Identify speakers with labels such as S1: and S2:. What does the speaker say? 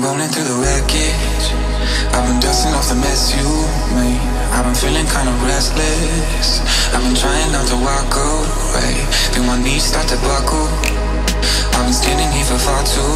S1: combing through the wreckage. I've been dusting off the mess you made. I've been feeling kind of restless. I've been trying not to walk away. Feel my knees start to buckle. I've been standing here for far too